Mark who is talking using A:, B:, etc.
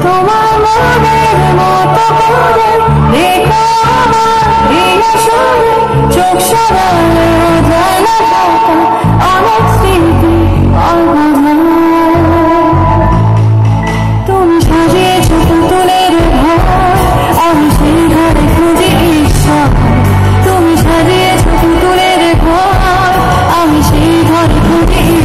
A: তোমার মনের মতো করে রেখো আমার এই আসরে, চোখ সরালেও যায় না ঢাকা অনেক স্মৃতি অবধান। তুমি সাজিয়েছ পুতুলের ঘর, আমি সেই ঘরে খুঁজি ঈশ্বর। তুমি সাজিয়েছ পুতুলের ঘর, আমি সেই ঘরে খুঁজি